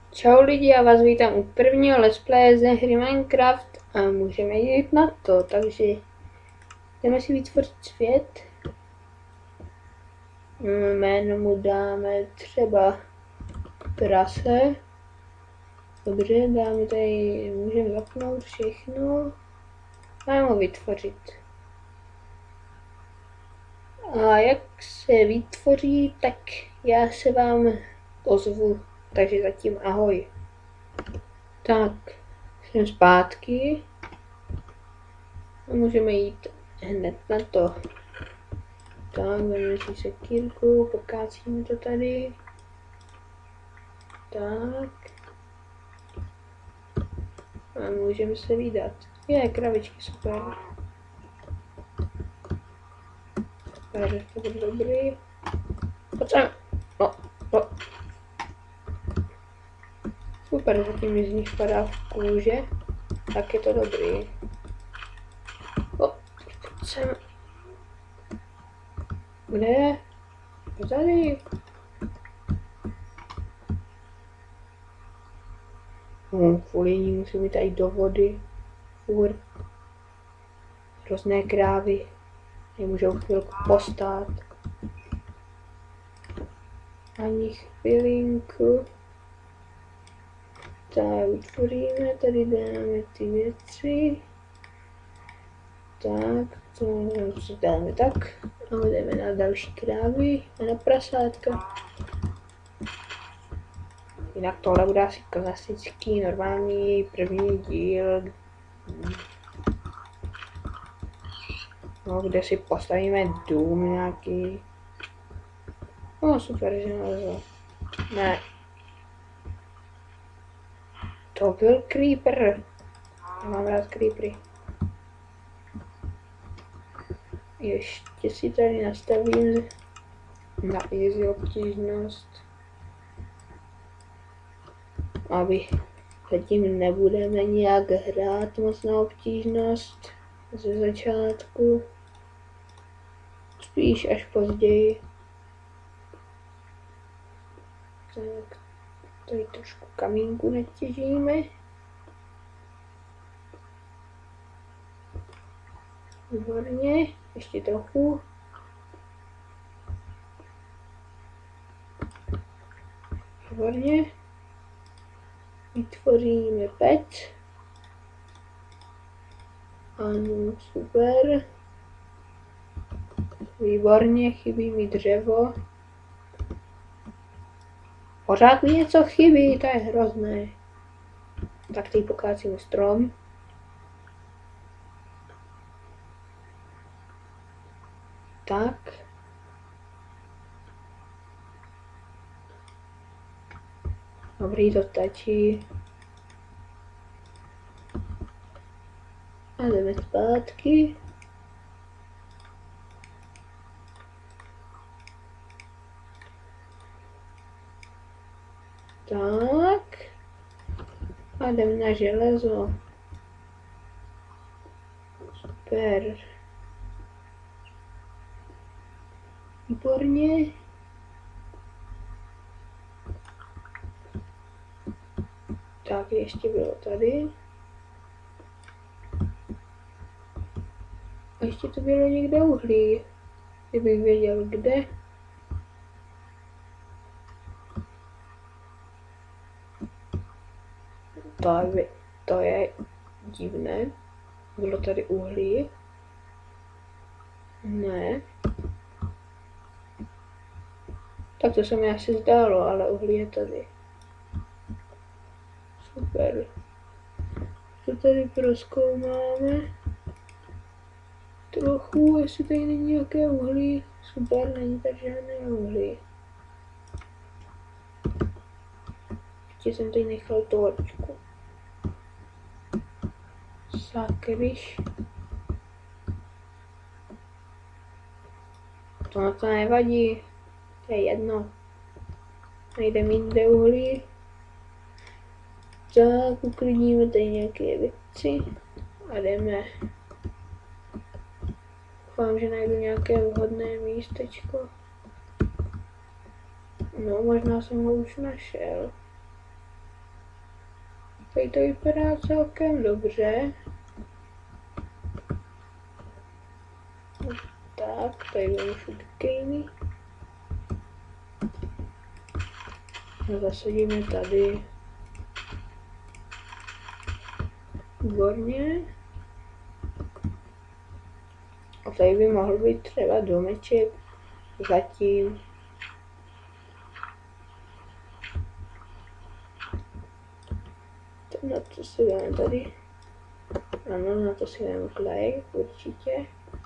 Čau lidi, já vás vítám u prvního let's playe ze hry Minecraft a můžeme jít na to, takže jdeme si vytvořit svět. Jméno mu dáme třeba prase. Dobře, dáme tady, můžeme zapnout všechno a ho vytvořit. A jak se vytvoří, tak já se vám ozvu, takže zatím ahoj. Tak, jsem zpátky a můžeme jít hned na to. Tak, vezmeme si sekírku, pokácíme to tady. Tak. A můžeme se vydat. Kravičky, super. Super, to bude dobrý. Pojďme. No. Super, zatím mi z nich padá v kůže. Tak je to dobrý. Pojďme. Kde je? Tady. Kvůli ní musím jít tady do vody. Furt. Hrozné krávy. Nemůžou chvilku postát. Ani chvilinku. Tak, vytvoříme, tady dáme ty věci. Tak, to si dáme tak. A jdeme na další krávy a na prasátka. Jinak tohle bude asi klasický, normální první díl. No, kde si postavíme dům nějaký. No super, že nalezl. Ne. To byl creeper. Já mám rád creepery. Ještě si tady nastavím na easy obtížnost. Aby zatím nebudeme nějak hrát moc na obtížnost ze začátku. Spíš až později. Tak, tady trošku kamínku netěžíme. Výborně, ještě trochu. Výborně. Vytvoříme pec. Ano, super. Výborně, chybí mi dřevo. Pořád mi něco chybí, to je hrozné. Tak teď pokácíme strom. Tak. Dobrý, to stačí. A jdeme zpátky. Tak. A jdeme na železo. Super. Výborně. Tak, ještě bylo tady. A ještě to bylo někde uhlí. Kdybych věděl kde. To je divné. Bylo tady uhlí? Ne. Tak to se mi asi zdálo, ale uhlí je tady. Super. To tady prozkoumáme. Trochu, jestli tady není nějaké uhlí. Super, není tady žádné uhlí. Ještě jsem tady nechal torčku. Sakryš. To nevadí. To je jedno. Najdeme jinde uhlí. Tak, uklidníme tady nějaké věci. A jdeme. Doufám, že najdu nějaké vhodné místečko. No, možná jsem ho už našel. Tady to vypadá celkem dobře. Tak, tady budeme sugarcane. Zasadíme tady. Výborně. A tady by mohl být třeba domeček zatím. Na to si dáme tady. Ano, na to si dáme klej, určitě.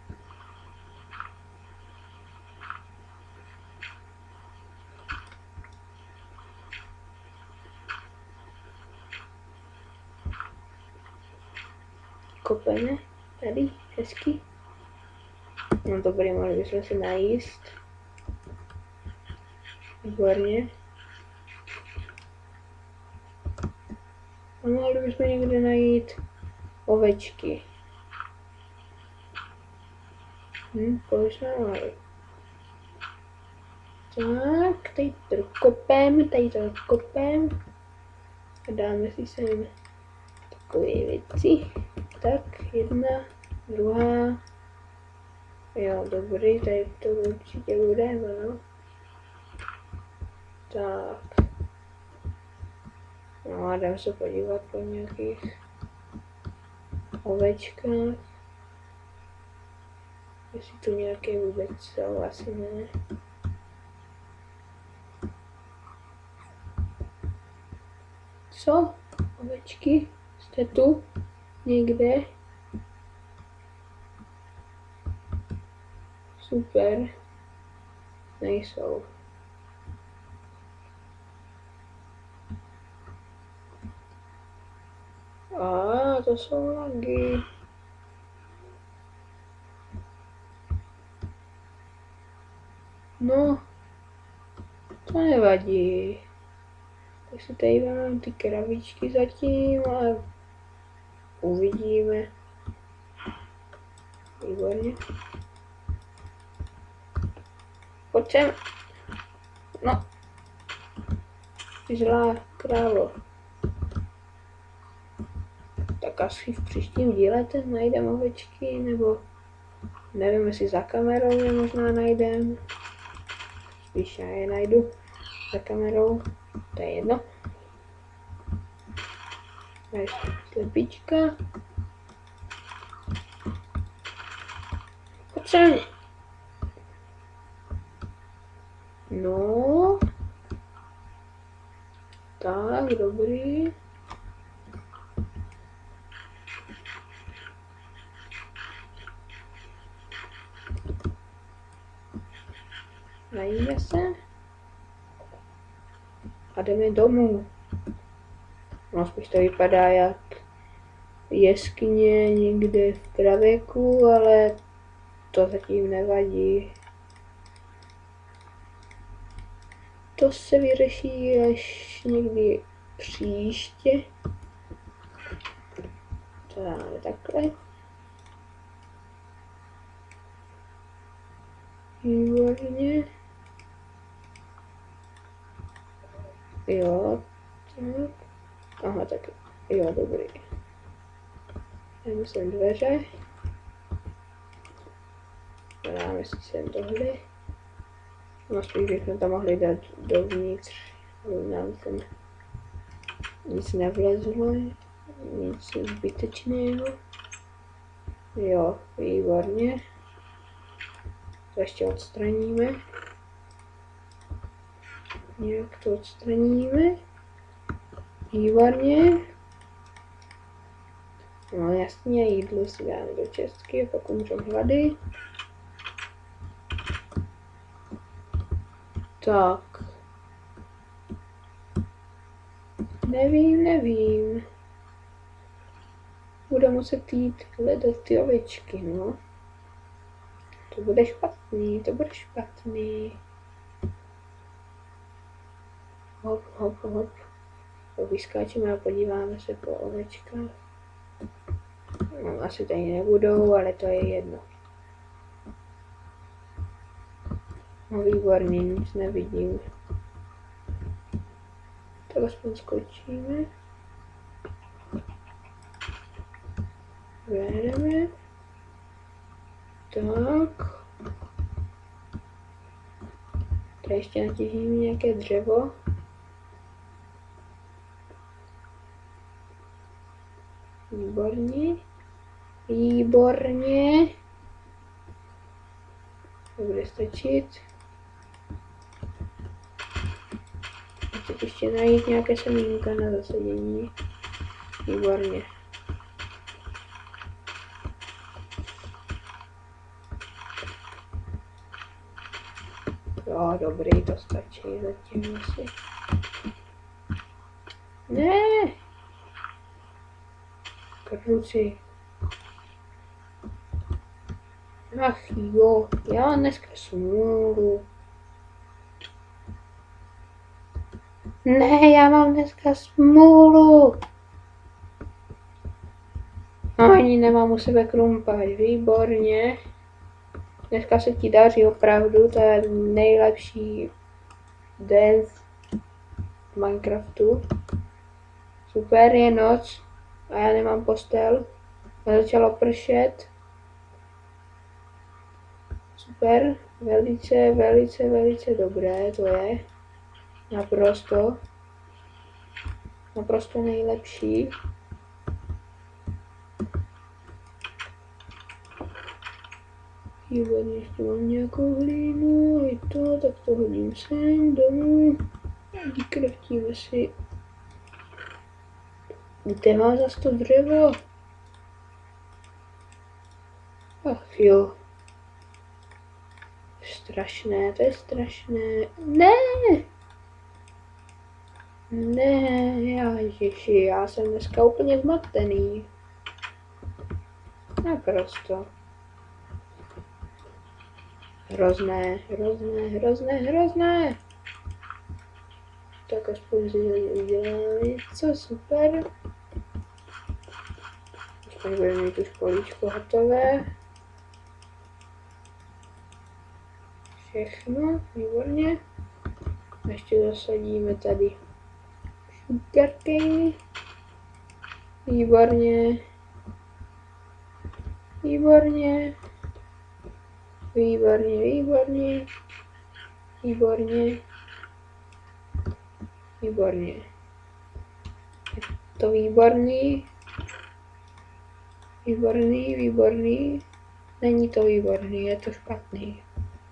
Kopeme tady, hezky. No dobrý, mohli bychom se najíst. Výborně. A mohli bychom někde najít ovečky. Kolik jsme mohli. Tak, tady to kopem. A dáme si sem takové věci. Tak, jedna, druhá. Jo, dobrý, tady to určitě bude, no. Tak. No a jdeme se podívat po nějakých ovečkách. Jestli tu nějaké vůbec jsou, asi ne. Co? Ovečky? Jste tu? Někde? Super. Nejsou. A to jsou lagy. No, to nevadí. Tak si tady mám ty krabičky zatím a uvidíme. Výborně. Pojď sem. No. Zlá krávo. Tak asi v příštím díle ten najdeme ovečky, nebo nevím, jestli za kamerou je možná najdem. Spíš já je najdu za kamerou, to je jedno. Tady slepička. Pojď sem. No. Tak, dobrý. Najíme se a jdeme domů. No, spíš to vypadá jak jeskyně někde v pravěku, ale to zatím nevadí. To se vyřeší až někdy příště. To dáme takhle. Výborně. Jo, tak. Aha, tak jo, dobrý. Dáme sem dveře. Dáme si sem tohle. No spíš bychom to mohli dát dovnitř, aby nám sem nic nevlezlo, nic zbytečného. Jo, výborně. To ještě odstraníme. Nějak to odstraníme. Výborně. No jasně, jídlo si dáme do čestky, pak umřem hlady. Tak. Nevím. Budu muset jít hledat ty ovečky, no. To bude špatný. Hop. Vyskáčeme a podíváme se po ovečkách. No, asi tady nebudou, ale to je jedno. No výborně, nic nevidím. Tak aspoň skočíme. Jdeme. Tak. Tady ještě natěžíme nějaké dřevo. Výborně. Výborně. To bude stačit. Chci ještě najít nějaké semínka na zasadění. Výborně. Jo, dobrý, to stačí zatím asi. Ne! Kruci. Ach jo, já mám dneska smůlu. Ne, já mám dneska smůlu. Ani nemám u sebe krumpáč, výborně. Dneska se ti daří opravdu, to je nejlepší den v Minecraftu. Super, je noc a já nemám postel. A začalo pršet. Super, velice, velice, velice dobré to je. Naprosto. Naprosto nejlepší. Výborně, ještě mám nějakou hlínu, i to, tak to hodím sem domů. Vykraftíme si. Kde má zase to dřevo? Ach jo. Strašné, to je strašné. Ne! Ne, ježiši, já jsem dneska úplně zmatený. Naprosto. Hrozné, hrozné, hrozné, hrozné. Tak aspoň si uděláme něco, super. Aspoň budeme mít už políčko hotové. Všechno, výborně. Ještě zasadíme tady sugarcane. Výborně. Výborně. Výborně, výborně. Výborně. Výborně. Je to výborný. Výborný, výborný. Není to výborný, je to špatný.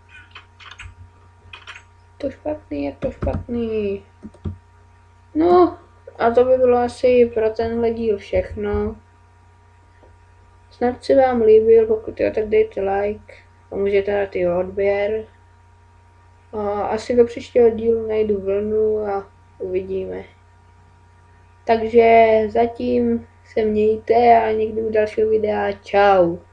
Je to špatný. No, a to by bylo asi pro tenhle díl všechno. Snad se vám líbil, pokud jo, tak dejte like. Pomůžete dát i odběr. A asi do příštího dílu najdu vlnu a uvidíme. Takže zatím se mějte a někdy u dalšího videa. Čau.